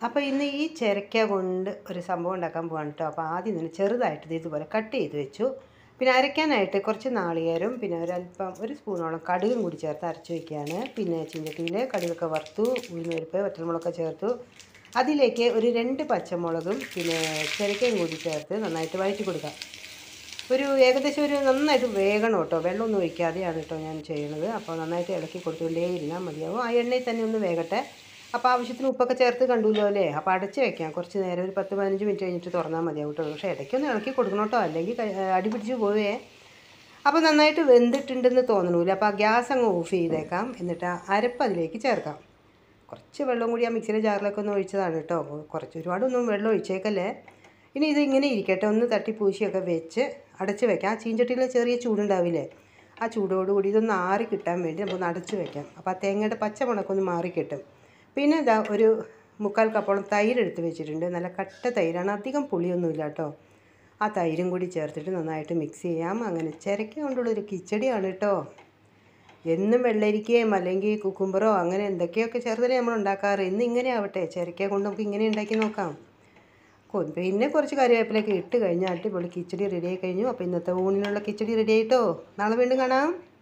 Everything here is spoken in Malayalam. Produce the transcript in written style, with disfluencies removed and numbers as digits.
അപ്പോൾ ഇന്ന് ഈ ചിരക്ക കൊണ്ട് ഒരു സംഭവം ഉണ്ടാക്കാൻ പോവാണ് കേട്ടോ. അപ്പോൾ ആദ്യം തന്നെ ചെറുതായിട്ട് ഇതുപോലെ കട്ട് ചെയ്ത് വെച്ചു. പിന്നെ അരയ്ക്കാനായിട്ട് കുറച്ച് നാളികേരം, പിന്നെ ഒരു സ്പൂണോളം കടുകും കൂടി ചേർത്ത് അരച്ച് വയ്ക്കുകയാണ്. പിന്നെ ചീനച്ചട്ടിയിൽ കടുകൊക്കെ വറുത്തു, ഉഴുന്നുപരിപ്പ്, വറ്റൽമുളകൊക്കെ ചേർത്തു. അതിലേക്ക് ഒരു 2 പച്ചമുളകും പിന്നെ ചിരക്കയും കൂടി ചേർത്ത് നന്നായിട്ട് വഴറ്റി കൊടുക്കാം. ഏകദേശം നന്നായിട്ട് വേകണം കേട്ടോ. വെള്ളമൊന്നും ഒഴിക്കാതെയാണ് കേട്ടോ ഞാൻ ചെയ്യുന്നത്. അപ്പോൾ നന്നായിട്ട് ഇളക്കി കൊടുത്തുകൊണ്ടേ ഇരുന്നാൽ മതിയാവും. ആ എണ്ണയിൽ തന്നെ ഒന്ന് വേകട്ടെ. അപ്പോൾ ആവശ്യത്തിന് ഉപ്പൊക്കെ ചേർത്ത് കണ്ടുല്ലോ അല്ലേ. അപ്പോൾ അടച്ച് വയ്ക്കാം കുറച്ച് നേരം, ഒരു 10-15 മിനിറ്റ് കഴിഞ്ഞിട്ട് തുറന്നാൽ മതിയാവും കേട്ടോ. പക്ഷേ ഇടയ്ക്കൊന്ന് ഇളക്കി കൊടുക്കണം കേട്ടോ, അല്ലെങ്കിൽ അടി പിടിച്ച് പോവേ. അപ്പോൾ നന്നായിട്ട് വെന്തിട്ടുണ്ടെന്ന് തോന്നണില്ല. അപ്പോൾ ആ ഗ്യാസ് അങ്ങ് ഓഫ് ചെയ്തേക്കാം. എന്നിട്ട് അരപ്പ് അതിലേക്ക് ചേർക്കാം. കുറച്ച് വെള്ളം കൂടി ആ മിക്സിയുടെ ജാറിലൊക്കെ ഒന്ന് ഒഴിച്ചതാണ് കേട്ടോ. ഒരുപാടൊന്നും വെള്ളം ഒഴിച്ചേക്കല്ലേ. ഇനി ഇതിങ്ങനെ ഇരിക്കട്ടെ, ഒന്ന് തട്ടിപ്പൂശിയൊക്കെ വെച്ച് അടച്ച് വയ്ക്കാം. ആ ചീഞ്ചട്ടിയിൽ ചെറിയ ചൂടുണ്ടാവില്ലേ, ആ ചൂടോടുകൂടി ഇതൊന്ന് ആറി കിട്ടാൻ വേണ്ടി നമുക്കൊന്ന് അടച്ച് വയ്ക്കാം. അപ്പോൾ ആ തേങ്ങയുടെ പച്ച മണക്കൊന്ന് മാറിക്കിട്ടും. പിന്നെ ഇതാ ഒരു 3/4 കപ്പോളം തൈര് എടുത്ത് വെച്ചിട്ടുണ്ട്. നല്ല കട്ട തൈരാണ്, അധികം പുളിയൊന്നുമില്ല കേട്ടോ. ആ തൈരും കൂടി ചേർത്തിട്ട് നന്നായിട്ട് മിക്സ് ചെയ്യാം. അങ്ങനെ ചിരക്ക കൊണ്ടുള്ളൊരു കിച്ചടിയാണ് കേട്ടോ. എന്നും വെള്ളരിക്കയും അല്ലെങ്കിൽ കുക്കുംബറോ അങ്ങനെ എന്തൊക്കെയൊക്കെ ചേർത്തല്ലേ നമ്മൾ ഉണ്ടാക്കാറ്. ഇന്ന് ഇങ്ങനെ ആവട്ടെ, ചിരക്ക കൊണ്ട് നമുക്ക് ഇങ്ങനെ ഉണ്ടാക്കി നോക്കാം. പിന്നെ കുറച്ച് കറിവേപ്പിലൊക്കെ ഇട്ട് കഴിഞ്ഞാൽ അടിപൊളി കിച്ചടി റെഡി ആയി കഴിഞ്ഞു. അപ്പോൾ ഇന്നത്തെ ഊണിനുള്ള കിച്ചടി റെഡി ആയിട്ടോ. നാളെ വീണ്ടും കാണാം.